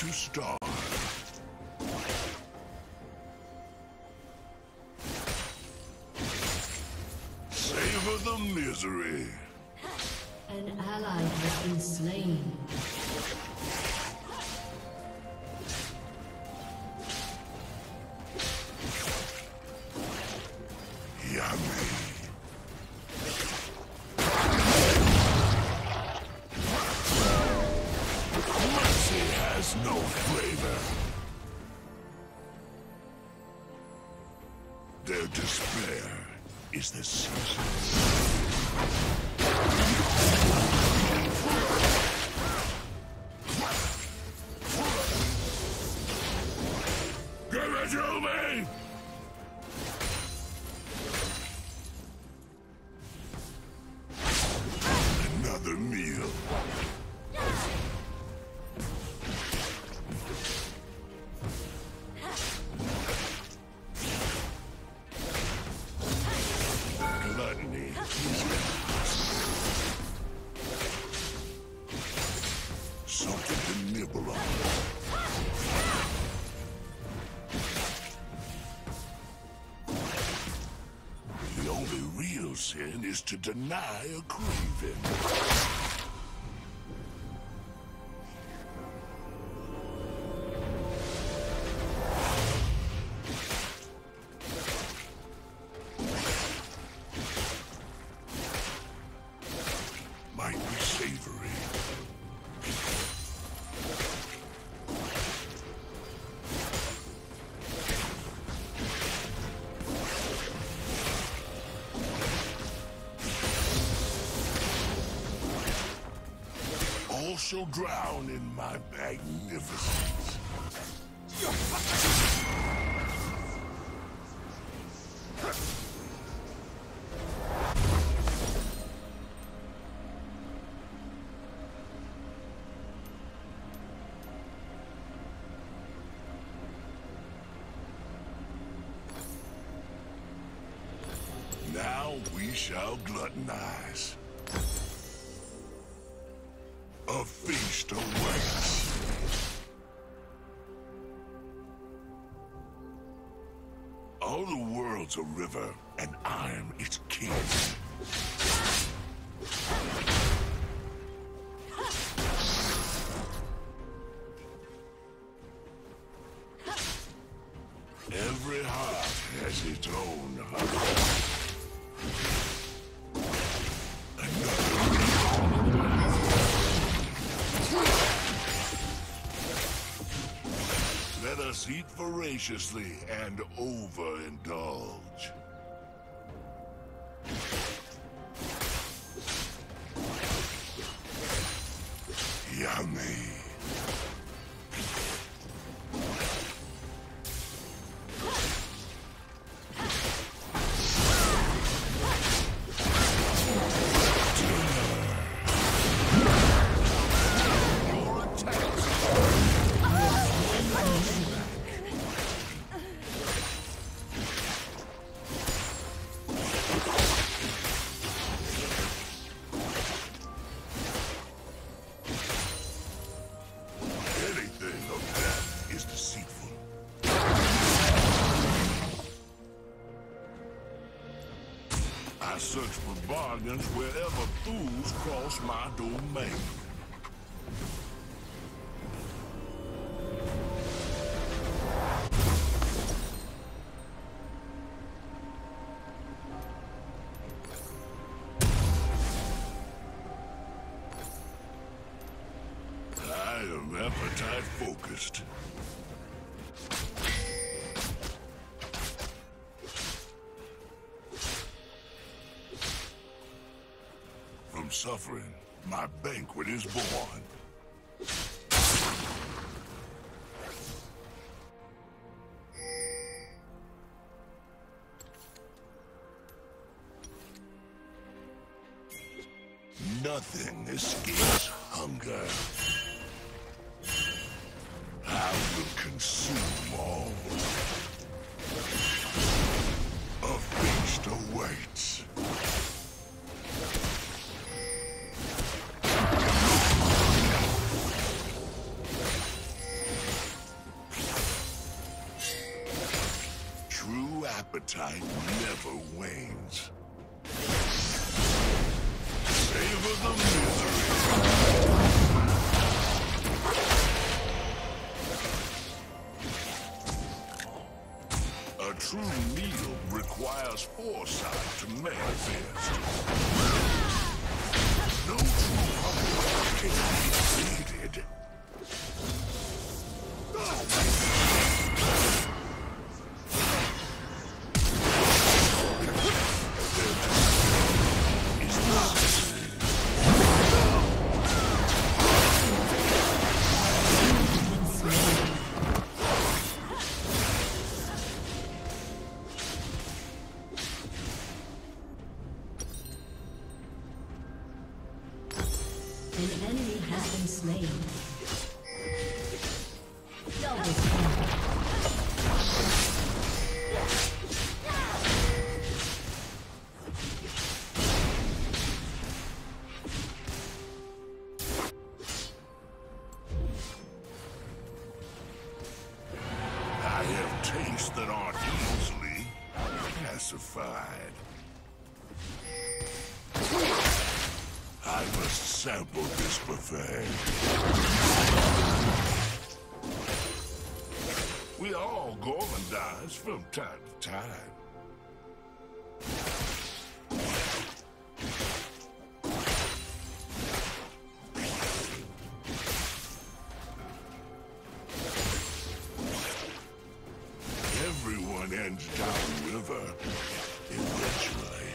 to starve. Savor the misery. An ally has been slain. Yummy. Mercy has no flavor. Their despair is the season. Give it to me! Another meal. Gluttony is something to nibble on. The only real sin is to deny a craving. Might be savory. All shall drown in my magnificence. Now we shall gluttonize. A feast awaits. All the world's a river, and I'm its king. Every heart has its own hunger. Let us eat voraciously and overindulge. Yummy. I search for bargains wherever fools cross my domain. I am appetite focused. From suffering, my banquet is born. Nothing escapes hunger. I will consume all. A feast awaits. appetite never wanes. Savor the misery. A true meal requires foresight to manifest. No true hunger can be defeated. An enemy has been slain. Double kill. I have tastes that aren't easily pacified. I must sample this buffet. We all gourmandize from time to time. Everyone ends downriver eventually.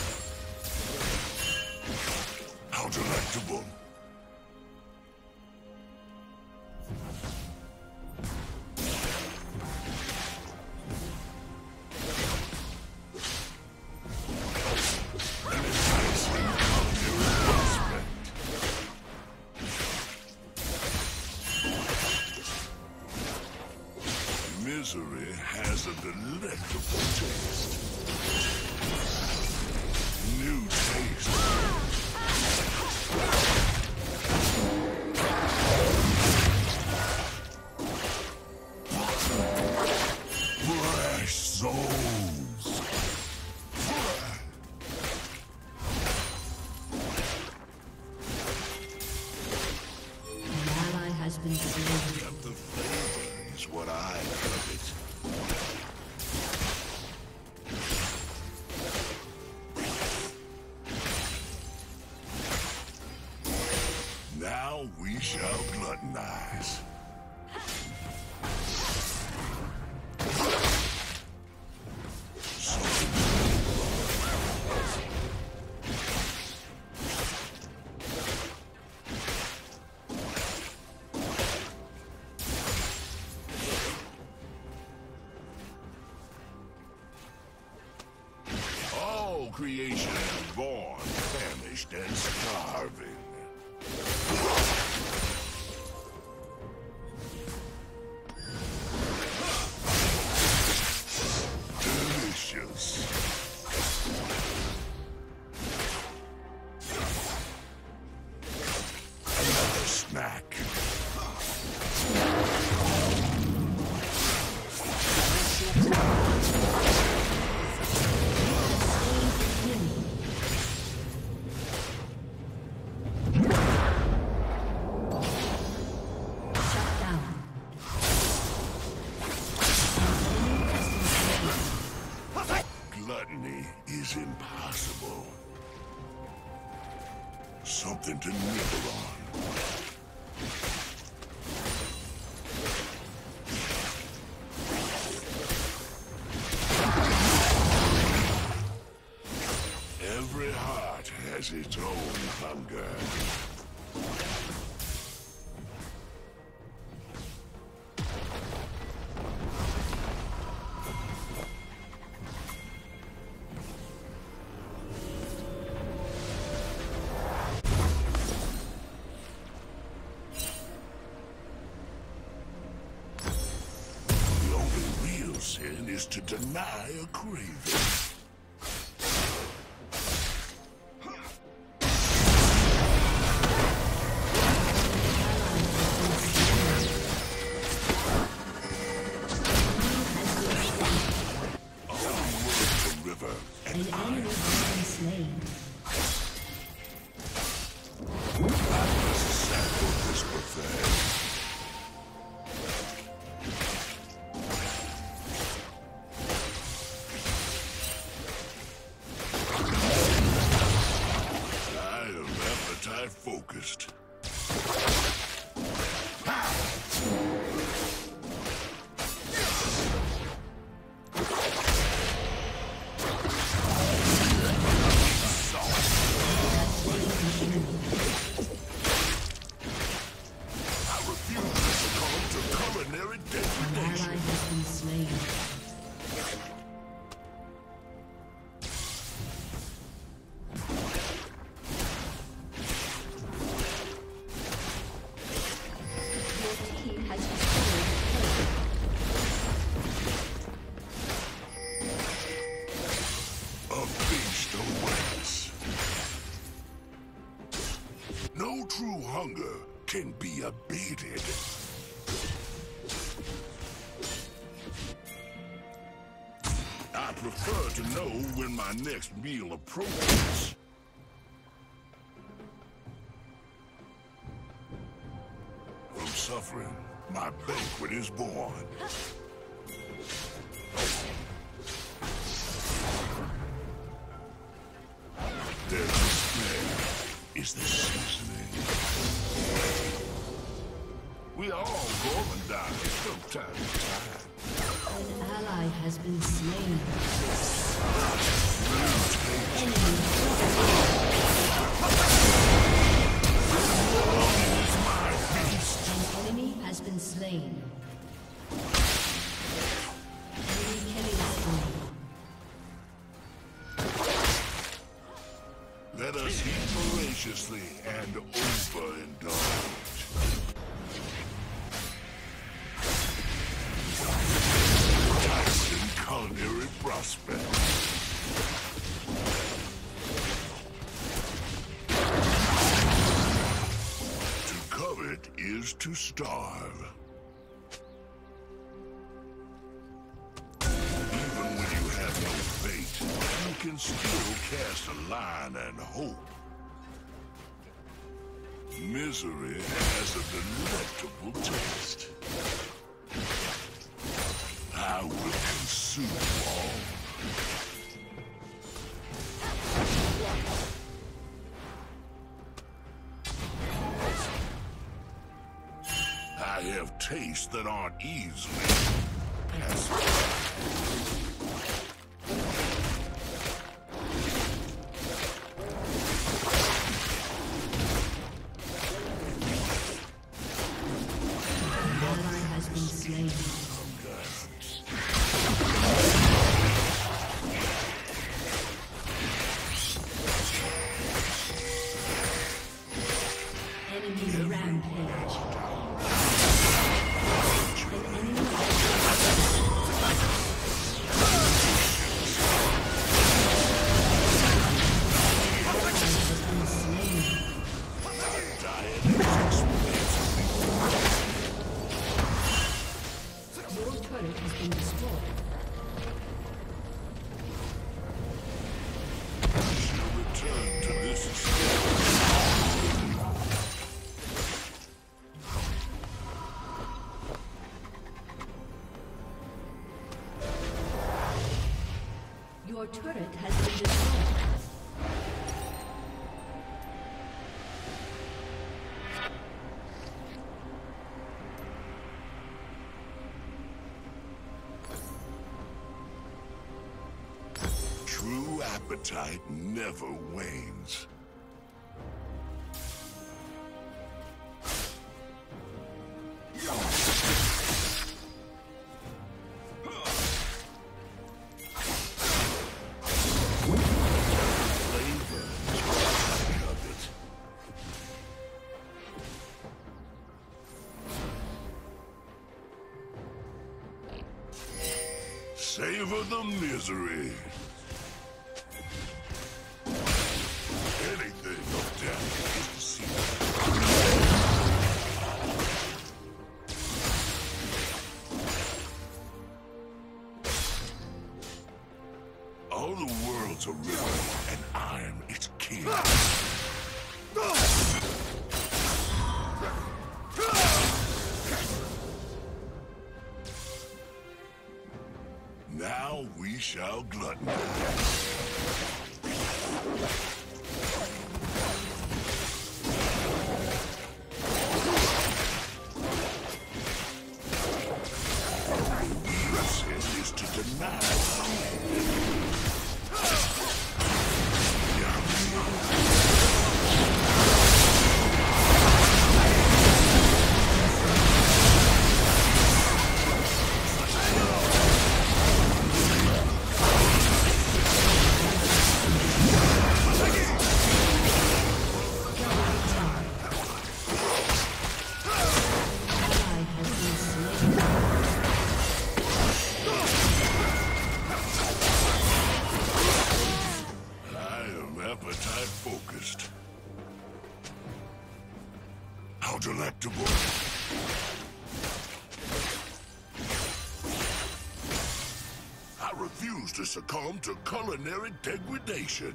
How delectable. An enticing culinary prospect. Misery has a delectable taste. New taste. Fresh souls. An ally has been slain. But the flavor is what I covet. Now we shall gluttonize. All creation is born, famished, and starving. Delicious. Another snack. Shut down. Gluttony is impossible. Something to nibble on. Every heart has its own hunger. The only real sin is to deny a craving. prefer to know when my next meal approaches. From suffering, my banquet is born. Their despair is the seasoning. We all go and die from time to time. An ally has been slain. An enemy has been slain. Enemy killing spree. Let us eat voraciously and overindulge. Tyson culinary prospect. To covet is to starve. Even when you have no bait, you can still cast a line and hope. Misery has a delectable taste. I will consume all. I have tastes that aren't easily passed by. Your turret has been destroyed. True appetite never wanes. Savor the misery. Anything of death is deceitful. All the world's a river, and I'm its king. Now we shall gluttonize. Sin is to deny. Focused. How delectable. I refuse to succumb to culinary degradation.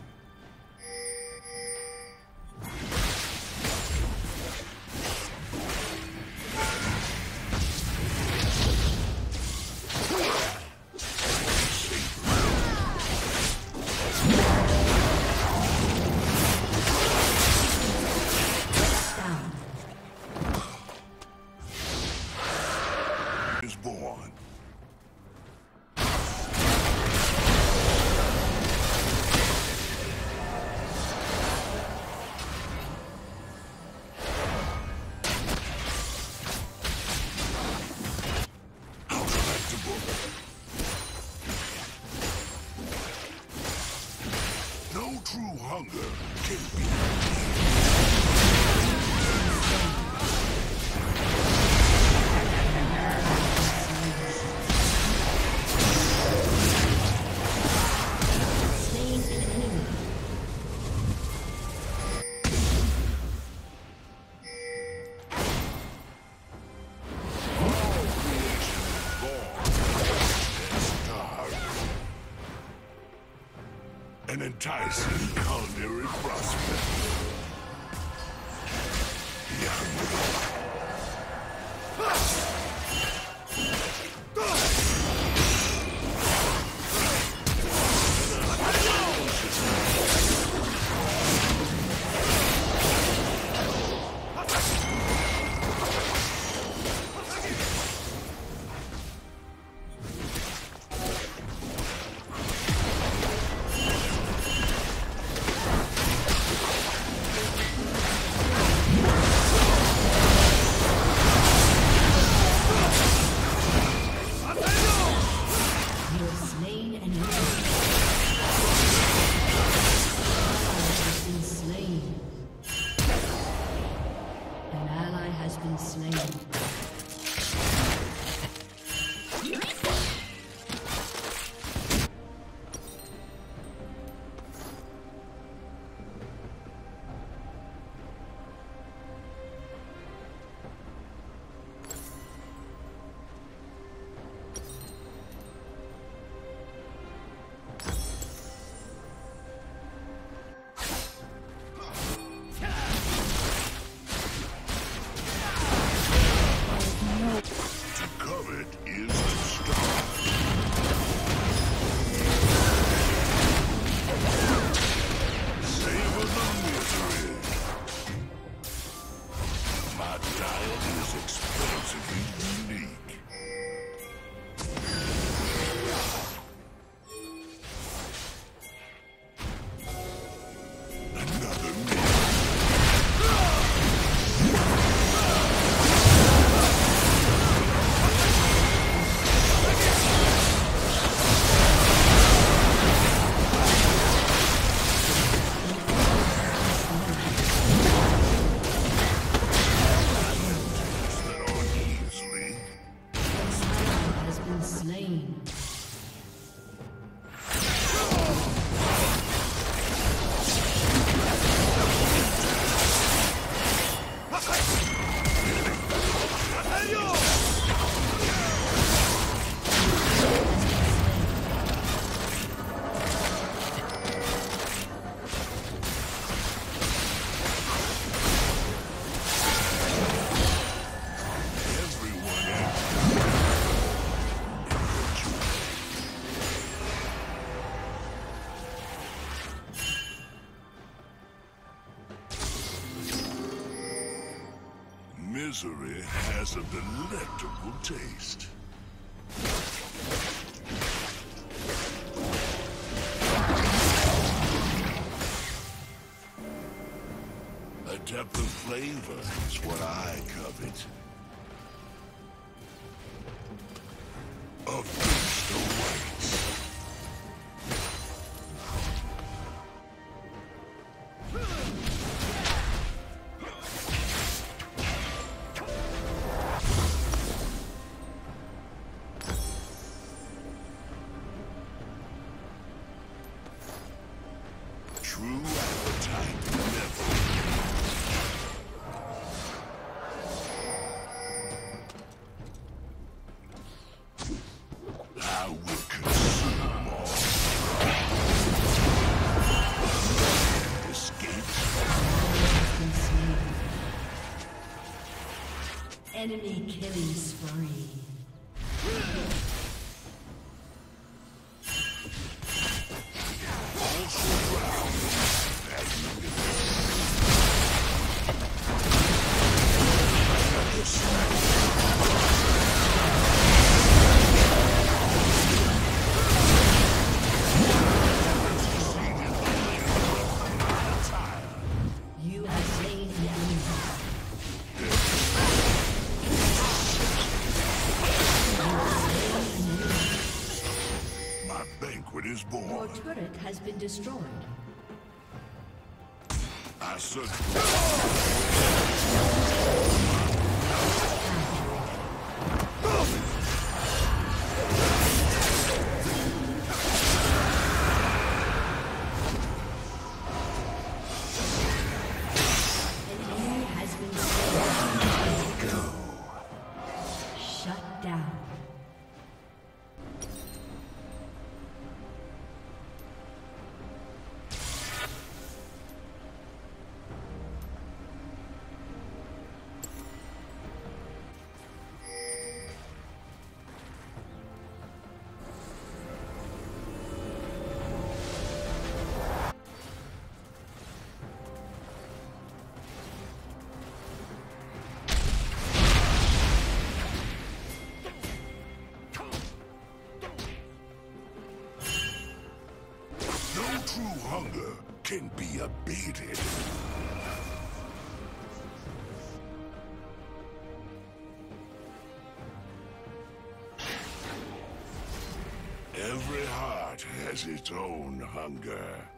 Is born. No true hunger can be. An enticing culinary prospect. Misery has a delectable taste. A depth of flavor is what I covet. A feast awaits. True appetite never. is Your born. turret has been destroyed. I search for An enemy has been slain. Shut down. no true hunger can be abated. Every heart has its own hunger.